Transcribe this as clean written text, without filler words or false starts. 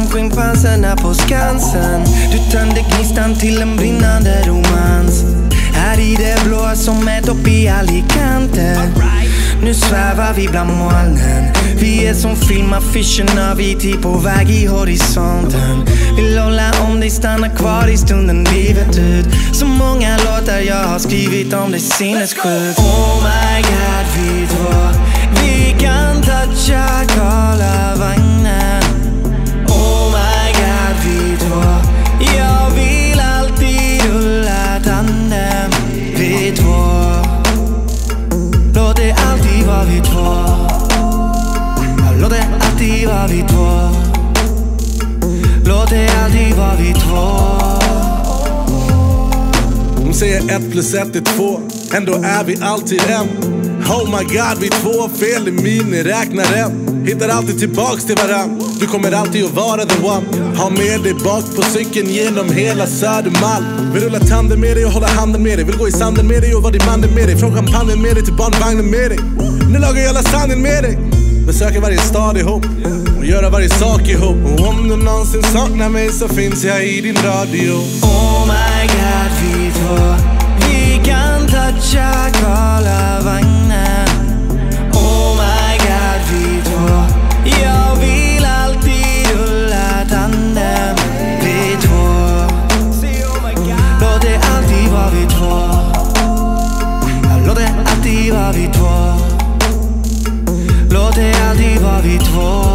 schimpanserna på Skansen. Du tände gnistan till en brinnande romans. Här i det blå som ett upp i Alicante. Nu svävar vi bland molnen. Vi är som filmaffischerna, vi är på väg i horisonten. Vill hålla om dig, stanna kvar i stunden livet ut. Så många låtar jag har skrivit om det sinnessjukt. Oh my god, vi två, vi kan toucha Karlavagnen. Oh my god, vi två, jag vill alltid rulla tandem. Vi två, låt det alltid vara vi två. Låt det alltid vara vi två. Låt det alltid vara vi två. De säger 1 + 1 är 2. Ändå är vi alltid en. Oh my god, vi två, fel i miniräknaren. Hittar alltid tillbaks till varann. Du kommer alltid att vara the one. Ha med dig bak på cykeln genom hela Södermalm. Vill rulla tanden med dig och hålla handen med dig. Vill gå i sanden med dig och vara din mannen med dig. Från champagnen med dig till barnvagnen med dig. Nu lagar jag lasagnen med dig. Besöker varje stad ihop och göra varje sak ihop. Och om du någonsin saknar mig så finns jag i din radio. Oh my god, vi två, vi kan toucha Karlavagnen. Oh my god, vi två, jag vill alltid rulla tandem. Vi två, låt det alltid vara vi två. Låt det alltid vara vi två. Låt det alltid vara vi två.